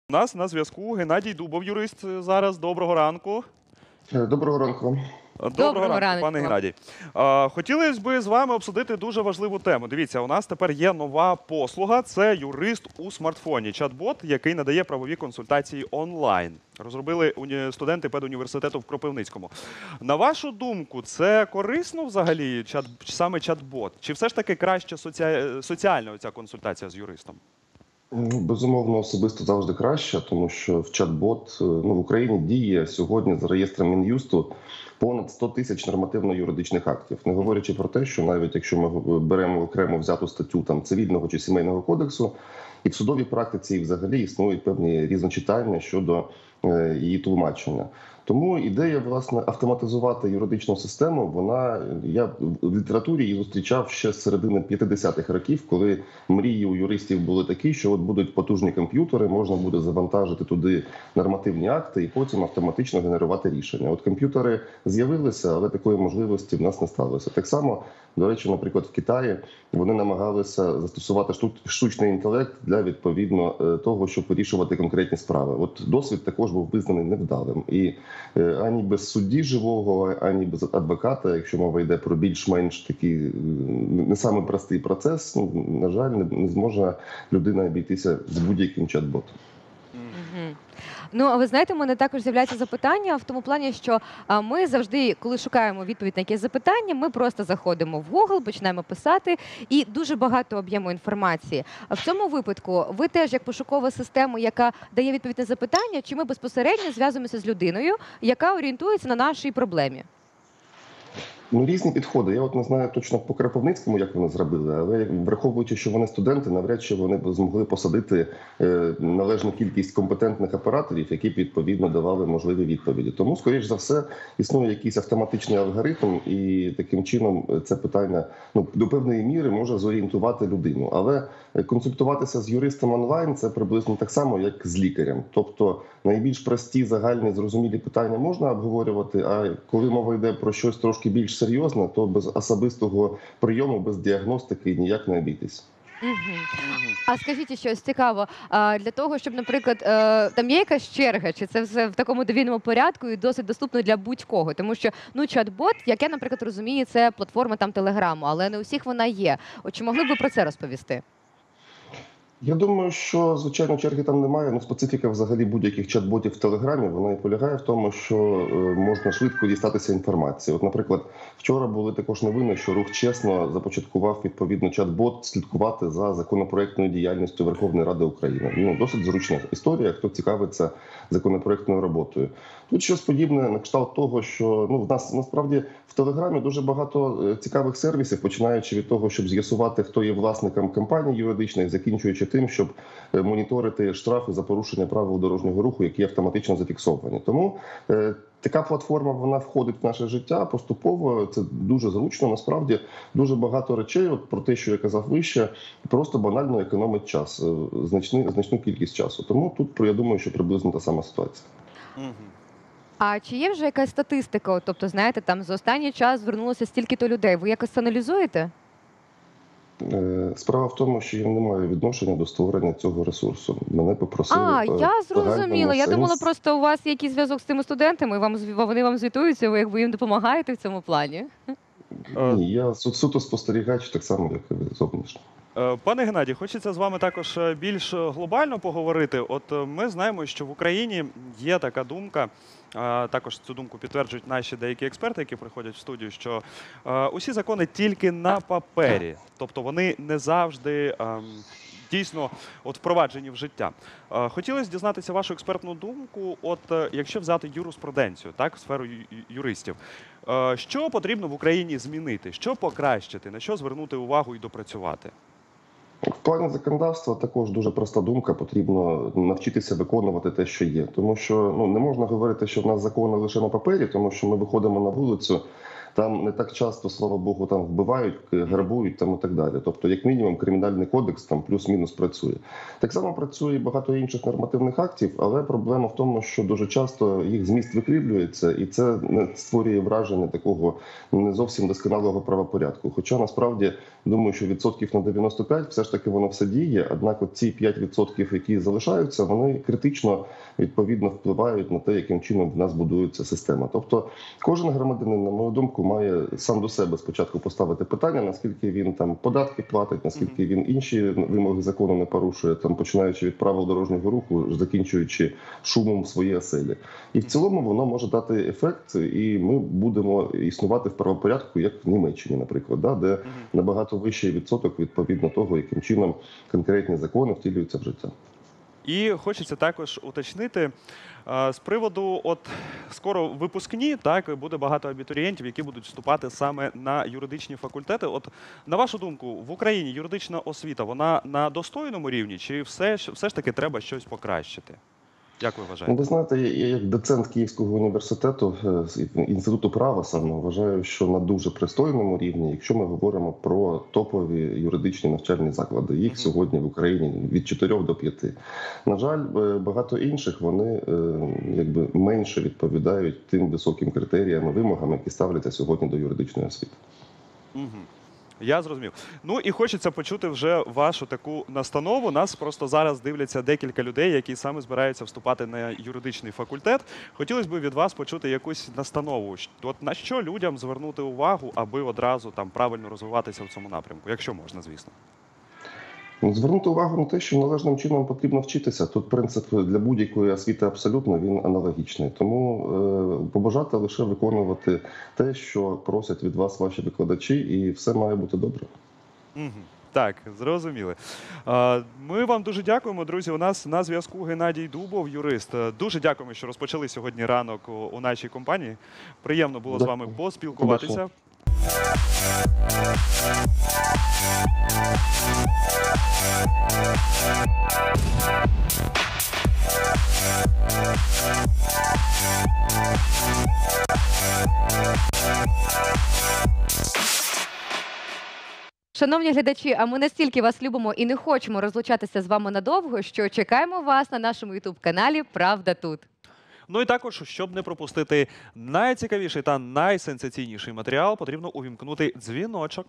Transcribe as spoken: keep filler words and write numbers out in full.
У нас на зв'язку Геннадій Дубов, юрист зараз. Доброго ранку. Доброго ранку. Доброго, Доброго ранку, ранку пане вам. Геннадій. А, хотілося б з вами обсудити дуже важливу тему. Дивіться, у нас тепер є нова послуга – це юрист у смартфоні. Чат-бот, який надає правові консультації онлайн. Розробили уні- студенти педуніверситету в Кропивницькому. На вашу думку, це корисно взагалі, чат, саме чат-бот? Чи все ж таки краще соці... соціальна оця консультація з юристом? Ну, безумовно, особисто завжди краще, тому що в чат-бот е, ну, в Україні діє сьогодні за реєстром Мін'юсту понад сто тисяч нормативно-юридичних актів. Не говорячи про те, що навіть якщо ми беремо окремо взяту статтю там цивільного чи сімейного кодексу, і в судовій практиці і взагалі існують певні різночитання щодо е, її тлумачення. Тому ідея, власне, автоматизувати юридичну систему, вона, я в літературі її зустрічав ще з середини п'ятдесятих років, коли мрії у юристів були такі, що от будуть потужні комп'ютери, можна буде завантажити туди нормативні акти і потім автоматично генерувати рішення. От комп'ютери з'явилися, але такої можливості в нас не сталося. Так само, до речі, наприклад, в Китаї вони намагалися застосувати штучний інтелект для, відповідно, того, щоб вирішувати конкретні справи. От досвід також був визнаний невдалим. І ані без судді живого, ані без адвоката, якщо мова йде про більш-менш такий не самий простий процес, ну, на жаль, не, не зможе людина обійтися з будь-яким чат-ботом. Мгм. Ну, а ви знаєте, у мене також з'являється запитання в тому плані, що а, ми завжди, коли шукаємо відповідь на якесь запитання, ми просто заходимо в Google, починаємо писати, і дуже багато об'єму інформації. А в цьому випадку ви теж як пошукова система, яка дає відповідь на запитання, чи ми безпосередньо зв'язуємося з людиною, яка орієнтується на нашій проблемі? Ну, різні підходи. Я от не знаю точно по Кропивницькому, як вони зробили, але враховуючи, що вони студенти, навряд чи вони б змогли посадити е, належну кількість компетентних операторів, які б відповідно давали можливі відповіді. Тому, скоріш за все, існує якийсь автоматичний алгоритм, і таким чином це питання ну, до певної міри може зорієнтувати людину. Але консультуватися з юристом онлайн – це приблизно так само, як з лікарем. Тобто найбільш прості, загальні, зрозумілі питання можна обговорювати, а коли мова йде про щось трошки більш серйозне, то без особистого прийому, без діагностики ніяк не обійтись. Мгм. А скажіть щось цікаво, а, для того, щоб, наприклад, е, там є якась черга, чи це все в такому довільному порядку і досить доступно для будь-кого? Тому що, ну, чат-бот, як я, наприклад, розумію, це платформа там Телеграму, але не у всіх вона є. От чи могли б ви про це розповісти? Я думаю, що, звичайно, черги там немає. Ну, специфіка взагалі будь-яких чат-ботів в Телеграмі, вона і полягає в тому, що е, можна швидко дістатися інформації. От, наприклад, вчора були також новини, що Рух Чесно започаткував відповідно чат-бот слідкувати за законопроектною діяльністю Верховної Ради України. Ну, досить зручна історія, хто цікавиться законопроектною роботою. Тут щось подібне на кшталт того, що ну, в нас насправді в Телеграмі дуже багато е, цікавих сервісів, починаючи від того, щоб з'ясувати, хто є власником компанії юридичної, закінчуючи тим, щоб моніторити штрафи за порушення правил дорожнього руху, які автоматично зафіксовані. Тому е, така платформа, вона входить в наше життя поступово, це дуже зручно. Насправді дуже багато речей, от про те, що я казав вище, просто банально економить час, е, значну, значну кількість часу. Тому тут, я думаю, що приблизно та сама ситуація. Мгм. А чи є вже якась статистика? От, тобто, знаєте, там за останній час звернулося стільки-то людей. Ви якось аналізуєте? Е, Справа в тому, що я не маю відношення до створення цього ресурсу. Мене попросили. А, е, я в зрозуміла. загальному Я думала, сенсі. просто у вас є якийсь зв'язок з тими студентами, і вам зві- вони вам звітуються, ви якби їм допомагаєте в цьому плані. Е, Ні, я су- суто спостерігач, так само, як і ви зовнішньо. Е, Пане Геннадій, хочеться з вами також е, більш е, глобально поговорити. От е, ми знаємо, що в Україні є така думка, е, також цю думку підтверджують наші деякі експерти, які приходять в студію, що е, усі закони тільки на папері, тобто вони не завжди ем, дійсно от впроваджені в життя. Е, Хотілося дізнатися вашу експертну думку, от е, якщо взяти юриспруденцію, так, сферу ю- ю- юристів, е, що потрібно в Україні змінити, що покращити, на що звернути увагу і допрацювати? В плані законодавства також дуже проста думка. Потрібно навчитися виконувати те, що є. Тому що ну не можна говорити, що в нас закони лише на папері, тому що ми виходимо на вулицю, Там не так часто, слава Богу, там вбивають, грабують там і так далі. Тобто, як мінімум, кримінальний кодекс там плюс-мінус працює. Так само працює і багато інших нормативних актів, але проблема в тому, що дуже часто їх зміст викривлюється, і це не створює враження такого не зовсім досконалого правопорядку. Хоча насправді думаю, що відсотків на дев'яносто п'ять все ж таки воно все діє. Однак, от ці п'ять відсотків, які залишаються, вони критично відповідно впливають на те, яким чином в нас будується система. Тобто, кожен громадянин, на мою думку, має сам до себе спочатку поставити питання, наскільки він там податки платить, наскільки він інші вимоги закону не порушує, там починаючи від правил дорожнього руху, закінчуючи шумом в своїй оселі. І в цілому воно може дати ефект, і ми будемо існувати в правопорядку, як в Німеччині, наприклад, да, де набагато вищий відсоток відповідно того, яким чином конкретні закони втілюються в життя. І хочеться також уточнити е, з приводу, от скоро випускні, так, буде багато абітурієнтів, які будуть вступати саме на юридичні факультети. От на вашу думку, в Україні юридична освіта, вона на достойному рівні, чи все, все ж таки треба щось покращити? Як ви вважаєте? Ну, ви знаєте, я як доцент Київського університету, інституту права саме, вважаю, що на дуже пристойному рівні, якщо ми говоримо про топові юридичні навчальні заклади. Їх mm-hmm. сьогодні в Україні від чотирьох до п'яти. На жаль, багато інших, вони якби менше відповідають тим високим критеріям і вимогам, які ставляться сьогодні до юридичної освіти. Mm-hmm. Я зрозумів. Ну і хочеться почути вже вашу таку настанову. Нас просто зараз дивляться декілька людей, які саме збираються вступати на юридичний факультет. Хотілося б від вас почути якусь настанову. От на що людям звернути увагу, аби одразу там правильно розвиватися в цьому напрямку, якщо можна, звісно. Звернути увагу на те, що належним чином потрібно вчитися. Тут принцип для будь-якої освіти абсолютно він аналогічний. Тому е, побажати лише виконувати те, що просять від вас ваші викладачі, і все має бути добре. Угу. Так, зрозуміли. Ми вам дуже дякуємо, друзі. У нас на зв'язку Геннадій Дубов, юрист. Дуже дякуємо, що розпочали сьогодні ранок у нашій компанії. Приємно було Дякую. з вами поспілкуватися. Шановні глядачі, а ми настільки вас любимо і не хочемо розлучатися з вами надовго, що чекаємо вас на нашому ютуб-каналі «Правда тут». Ну і також, щоб не пропустити найцікавіший та найсенсаційніший матеріал, потрібно увімкнути дзвіночок.